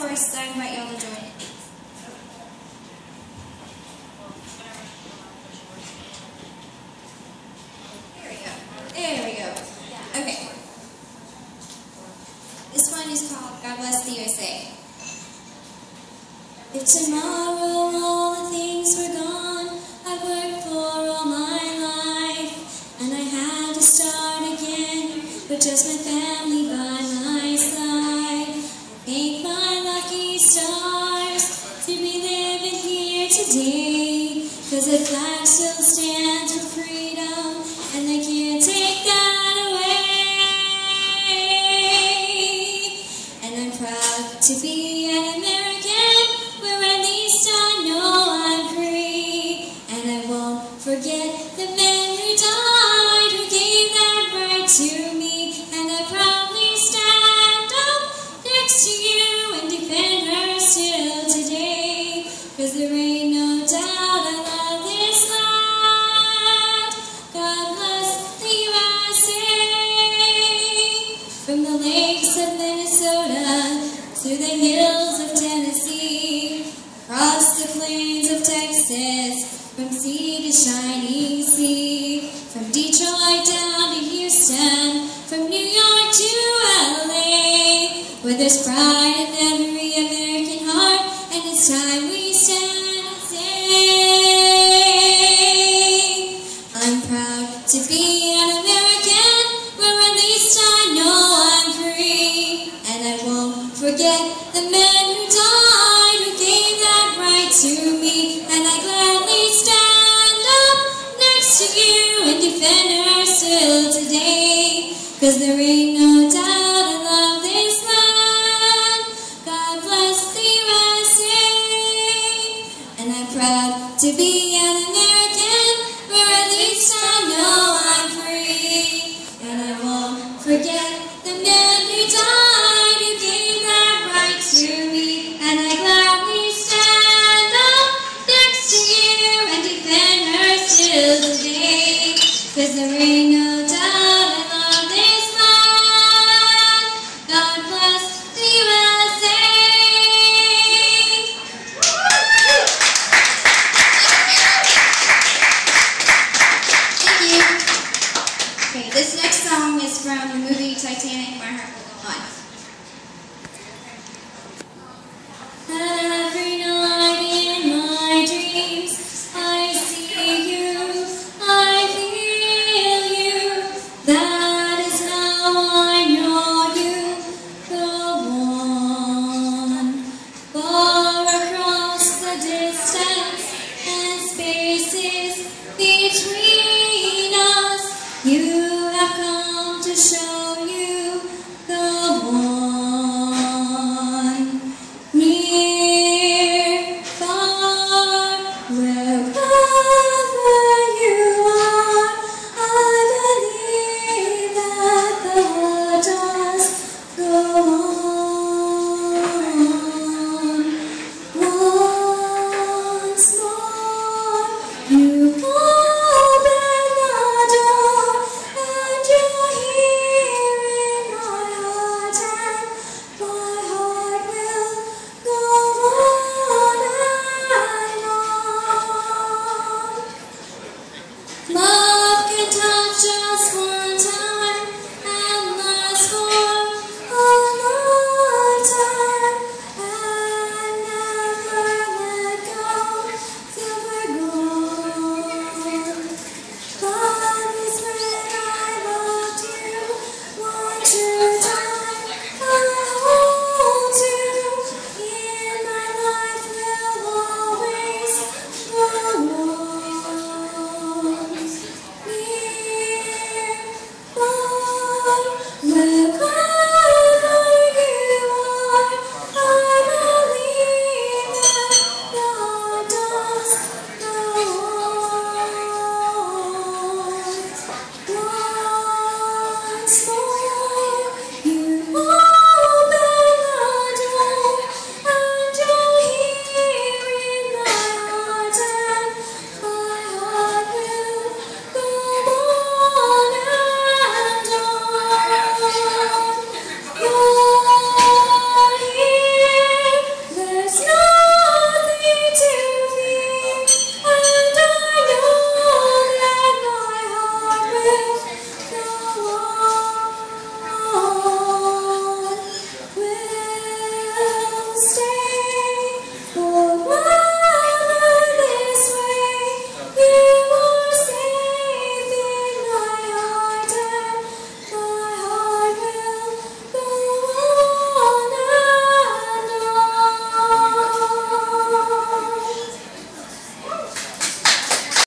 first, I invite y'all to join in. There we go. Okay. This one is called God Bless the USA. If tomorrow all the things were gone I've worked for all my life, and I had to start again with just my family by my side, thank my lucky stars to be living here today, 'cause the flag still stands for freedom and they can't take that away. And I'm proud to be an American, where at least I know I'm free. And I won't forget the men who died, who gave that right to me. And I proudly stand up next to you and defend her still today, 'cause there ain't no doubt I love this land. God bless the USA. From the lakes of Minnesota to the hills of Tennessee, across the plains of Texas, from sea to shining sea, from Detroit down to Houston, from New York to LA, where there's pride in every American heart, and it's time we stand and say, I'm proud to be an American, where at least I know I'm free. And I won't forget the men who died, who gave that right to me. And I gladly stand up next to you and defend her still today, 'cause there ain't